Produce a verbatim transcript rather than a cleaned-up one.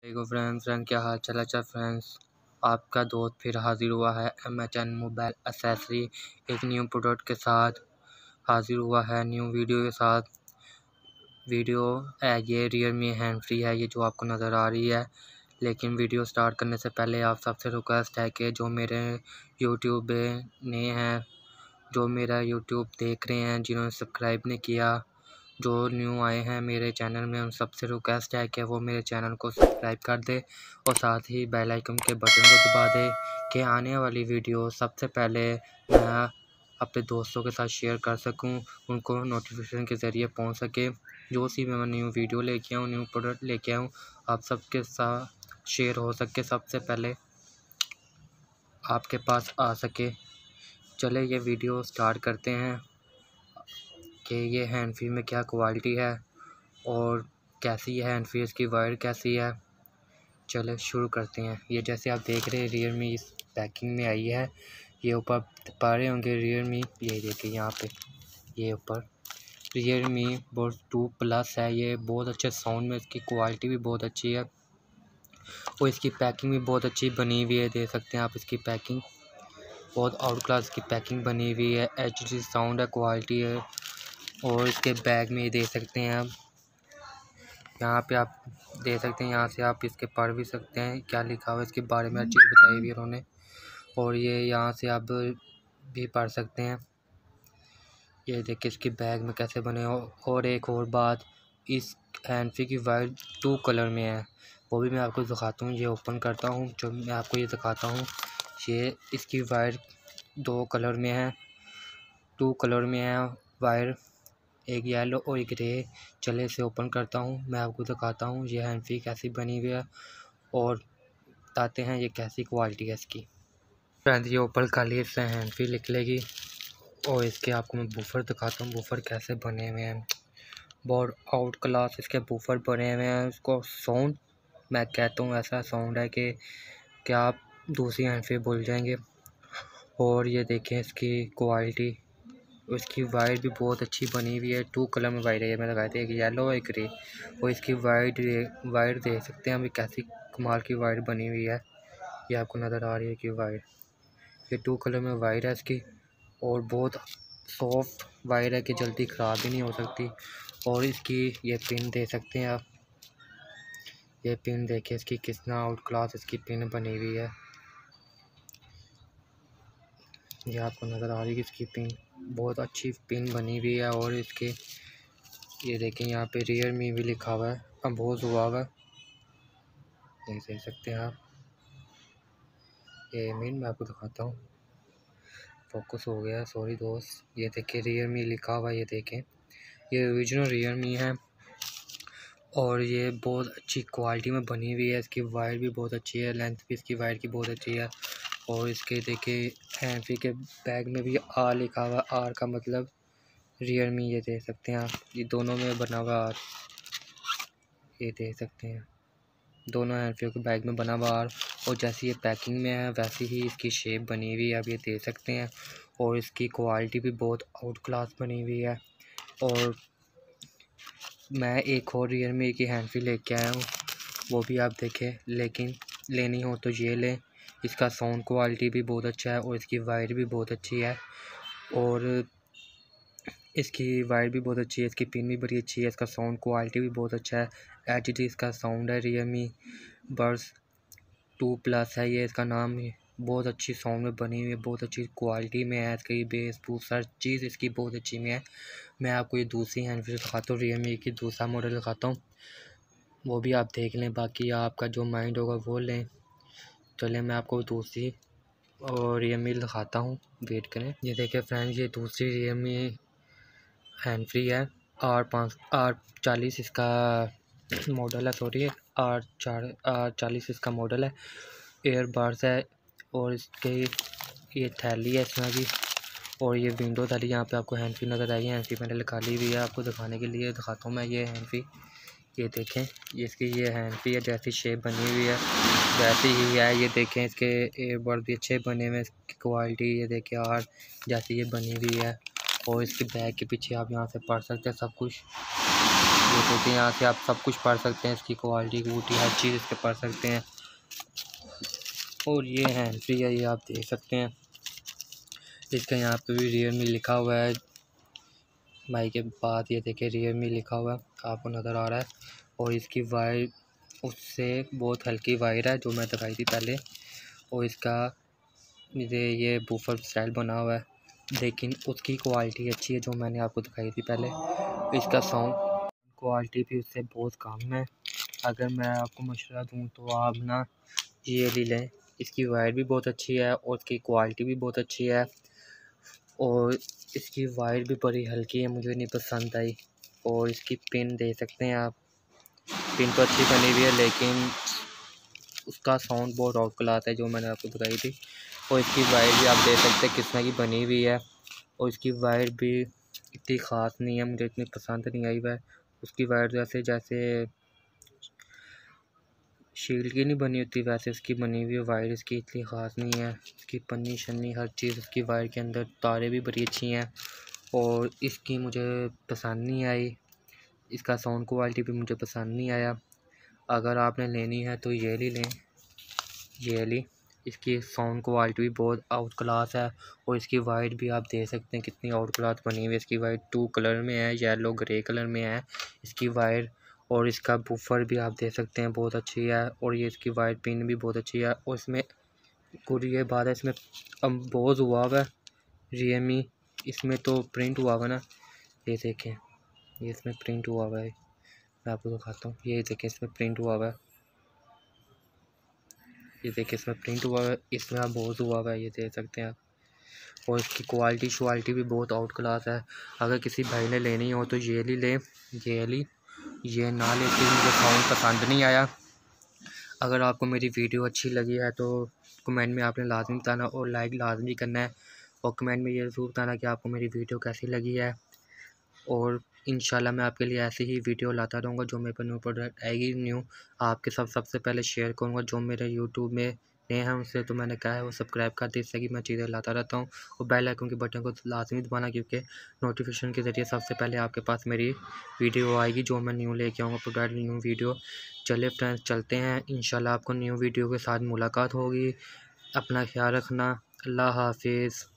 देखो friends friend क्या हाल चल अच्छा फ्रेंड्स, आपका दोस्त फिर हाजिर हुआ है M H N mobile accessory एक न्यू प्रोडक्ट के साथ हाजिर हुआ है, न्यू वीडियो के साथ। वीडियो है ये रियलमी हैंड फ्री है, ये जो आपको नज़र आ रही है। लेकिन वीडियो स्टार्ट करने से पहले आप सबसे रिक्वेस्ट है कि जो मेरे यूट्यूब में नए हैं, जो मेरा यूट्यूब देख रहे हैं, जिन्होंने सब्सक्राइब नहीं किया, जो न्यू आए हैं मेरे चैनल में, उन सबसे रिक्वेस्ट है कि वो मेरे चैनल को सब्सक्राइब कर दे और साथ ही बेल आइकन के बटन को दबा दे कि आने वाली वीडियो सबसे पहले मैं अपने दोस्तों के साथ शेयर कर सकूं, उनको नोटिफिकेशन के ज़रिए पहुंच सके। जो सी मैं न्यू वीडियो लेके आऊँ, न्यू प्रोडक्ट लेके आऊँ, आप सबके साथ शेयर हो सके, सबसे पहले आपके पास आ सके। चले ये वीडियो स्टार्ट करते हैं कि ये हैंड फ्री में क्या क्वालिटी है और कैसी है हैंड फ्री, इसकी वायर कैसी है। चले शुरू करते हैं। ये जैसे आप देख रहे हैं रियलमी इस पैकिंग में आई है। ये ऊपर पा रहे होंगे रियलमी, ये देखिए यहाँ पे ये ऊपर रियलमी बोट टू प्लस है। ये बहुत अच्छे साउंड में, इसकी क्वालिटी भी बहुत अच्छी है और इसकी पैकिंग भी बहुत अच्छी बनी हुई है। देख सकते हैं आप इसकी पैकिंग बहुत आउट क्लास की पैकिंग बनी हुई है, एच डी साउंड है, क्वालिटी है। और इसके बैग में ये देख सकते हैं आप, यहाँ पे आप देख सकते हैं, यहाँ से आप इसके पढ़ भी सकते हैं क्या लिखा हुआ है इसके बारे में, हर चीज़ बताई हुई है उन्होंने। और ये यहाँ से आप भी पढ़ सकते हैं। ये देखिए इसके बैग में कैसे बने हो। और एक और बात, इस हैंड फ्री की वायर टू कलर में है, वो भी मैं आपको दिखाता हूँ। ये ओपन करता हूँ, जो मैं आपको ये दिखाता हूँ। ये इसकी वायर दो कलर में है, टू कलर में है वायर, एक येलो और एक ग्रे। चले इसे ओपन करता हूँ, मैं आपको दिखाता हूँ ये हैंड फ्री कैसी बनी हुई है और बताते हैं ये कैसी क्वालिटी है इसकी। फ्रेंड्स ये ऊपर खाली इससे हैंड फ्री लिख लेगी और इसके आपको मैं बूफर दिखाता हूँ, बूफर कैसे बने हुए हैं। बहुत आउट क्लास इसके बूफर बने हुए हैं। इसको साउंड मैं कहता हूँ ऐसा साउंड है कि क्या आप दूसरी हैंड फ्री भूल जाएंगे। और ये देखें इसकी क्वालिटी, उसकी वायर भी बहुत अच्छी बनी हुई है। टू कलर में वायर है, ये मैं लगाई थी, एक येलो और एक ग्रे। और इसकी वायर वायर देख सकते हैं अभी कैसी कमाल की वायर बनी हुई है। ये आपको नज़र आ रही है कि वायर ये टू कलर में वायर है इसकी, और बहुत सॉफ्ट वायर है कि जल्दी ख़राब भी नहीं हो सकती। और इसकी ये पिन दे सकते हैं आप, ये पिन देखिए इसकी कितना आउट क्लास इसकी पिन बनी हुई है। ये आपको नज़र आ रही है कि इसकी पिन बहुत अच्छी पिन बनी हुई है। और इसके ये देखें यहाँ पे रियलमी भी लिखा हुआ है, अम्बोज हुआ हुआ है, ये देख सकते हैं आप। ये मीन मैं आपको दिखाता हूँ, फोकस हो गया, सॉरी दोस्त। ये देखें रियलमी लिखा हुआ है, ये देखें ये ओरिजिनल रियलमी है और ये बहुत अच्छी क्वालिटी में बनी हुई है। इसकी वायर भी बहुत अच्छी है, लेंथ भी इसकी वायर की बहुत अच्छी है। और इसके देखिए हैंड फ्री के बैग में भी आर लिखा हुआ है, आर का मतलब रियलमी, ये देख सकते हैं आप। ये दोनों में बना हुआ आर, ये देख सकते हैं दोनों हैंड फ्री के बैग में बना हुआ आर। और जैसी ये पैकिंग में है वैसी ही इसकी शेप बनी हुई है, आप ये देख सकते हैं। और इसकी क्वालिटी भी बहुत आउट क्लास बनी हुई है। और मैं एक और रियलमी की हैंड फ्री लेके आया हूँ, वो भी आप देखें, लेकिन लेनी हो तो ये लें। इसका साउंड क्वालिटी भी बहुत अच्छा है और इसकी वायर भी बहुत अच्छी है। और इसकी वायर भी बहुत अच्छी है, इसकी पिन भी बड़ी अच्छी है, इसका साउंड क्वालिटी भी बहुत अच्छा है। एच डी इसका साउंड है, रियलमी बड्स टू प्लस है ये इसका नाम है। बहुत अच्छी साउंड में बनी हुई है, बहुत अच्छी क्वालिटी में है, इसकी बेस बूस्ट हर चीज़ इसकी बहुत अच्छी में है। मैं आपको ये दूसरी हैंड फ्री दिखाता हूँ, रियलमी की दूसरा मॉडल दिखाता हूँ, वो भी आप देख लें, बाकी आपका जो माइंड होगा वो लें। चलिए मैं आपको दूसरी और रियलमी दिखाता हूँ, वेट करें। ये देखिए फ्रेंड्स ये दूसरी रियलमी हैंड फ्री है, आर पाँच आर चालीस इसका मॉडल है, सॉरी आर चार आर चालीस इसका मॉडल है। एयरबड्स है और इसके ये थैली है इसमें भी, और ये विंडो थैली यहाँ पे आपको हैंड फ्री नज़र आई है। हैंड फ्री मैंने निकाली हुई है, आपको दिखाने के लिए दिखाता हूँ मैं ये हैंड फ्री। ये देखें ये इसकी ये हैंड फ्री है, जैसी शेप बनी हुई है वैसी ही है। ये देखें इसके एयरबड भी अच्छे बने हुए हैं, इसकी क्वालिटी ये देखें आर जैसी ये बनी हुई है। और इसके बैग के पीछे आप यहाँ से पढ़ सकते हैं सब कुछ। ये देखिए यहाँ से आप सब कुछ पढ़ सकते हैं, इसकी क्वालिटी क्वालिटी हर चीज़ इसके पढ़ सकते हैं। और ये हैंड फ्री है, ये आप देख सकते हैं। इसका यहाँ पे भी रियलमी लिखा हुआ है भाई के बाद, ये देखिए रियलमी लिखा हुआ है आपको नज़र आ रहा है। और इसकी वायर उससे बहुत हल्की वायर है जो मैं दिखाई थी पहले। और इसका ये ये बूफर स्टाइल बना हुआ है, लेकिन उसकी क्वालिटी अच्छी है जो मैंने आपको दिखाई थी पहले। इसका साउंड क्वालिटी भी उससे बहुत कम है। अगर मैं आपको मशवरा दूं तो आप ना ये ले लें, इसकी वायर भी बहुत अच्छी है और उसकी क्वालिटी भी बहुत अच्छी है। और इसकी वायर भी बड़ी हल्की है, मुझे नहीं पसंद आई। और इसकी पिन दे सकते हैं आप, पिन तो अच्छी बनी हुई है लेकिन उसका साउंड बहुत आउट क्लास है जो मैंने आपको दिखाई थी। और इसकी वायर भी आप देख सकते हैं किस तरह की बनी हुई है। और इसकी वायर भी इतनी ख़ास नहीं है, मुझे इतनी पसंद नहीं आई वायर। उसकी वायर जैसे जैसे शील्ड की नहीं बनी होती वैसे इसकी बनी हुई है वायर। इसकी इतनी ख़ास नहीं है, इसकी पन्नी शन्नी हर चीज़ इसकी वायर के अंदर, तारें भी बड़ी अच्छी हैं। और इसकी मुझे पसंद नहीं आई, इसका साउंड क्वालिटी भी मुझे पसंद नहीं आया। अगर आपने लेनी है तो ये ले लें, ये ली। इसकी साउंड क्वालिटी भी बहुत आउट क्लास है। और इसकी वायर भी आप देख सकते हैं कितनी आउट क्लास बनी हुई है। इसकी वायर टू कलर में है, येलो ग्रे कलर में है इसकी वायर। और इसका बूफर भी आप देख सकते हैं बहुत अच्छी है। और ये इसकी वायर पिन भी बहुत अच्छी है। और इसमें कुछ ये बात है, इसमें अम्बोज हुआ हुआ है रियलमी, इसमें तो प्रिंट हुआ हुआ ना, ये देखें ये इसमें प्रिंट हुआ हुआ है। मैं आपको दिखाता हूँ, ये देखें इसमें प्रिंट हुआ हुआ है, ये देखिए इसमें प्रिंट हुआ है, इसमें आप बहुत हुआ हुआ है, ये देख सकते हैं आप। और इसकी क्वालिटी श्वालिटी भी बहुत आउट क्लास है। अगर किसी भाई ने लेनी हो तो ये ली ले, ये ली, ये ना लेकिन मुझे साउंड पसंद नहीं आया। अगर आपको मेरी वीडियो अच्छी लगी है तो कमेंट में आपने लाजमी बताना और लाइक लाजमी करना है। और कमेंट में ये ज़रूर बताना कि आपको मेरी वीडियो कैसी लगी है। और इंशाल्लाह मैं आपके लिए ऐसी ही वीडियो लाता रहूँगा, जो मेरे पर न्यू प्रोडक्ट आएगी न्यू आपके साथ सबसे पहले शेयर करूँगा। जो मेरे यूट्यूब में नए हैं उनसे तो मैंने कहा है वो सब्सक्राइब कर दे, इससे कि मैं चीज़ें लाता रहता हूँ। और बेल आइकन के बटन को लाजमी दबाना, क्योंकि नोटिफिकेशन के ज़रिए सबसे पहले आपके पास मेरी वीडियो आएगी जो मैं न्यू लेके आऊँगा प्रोडक्ट, न्यू वीडियो। चलिए फ्रेंड्स चलते हैं, इंशाल्लाह आपको न्यू वीडियो के साथ मुलाकात होगी। अपना ख्याल रखना, अल्लाह हाफिज़।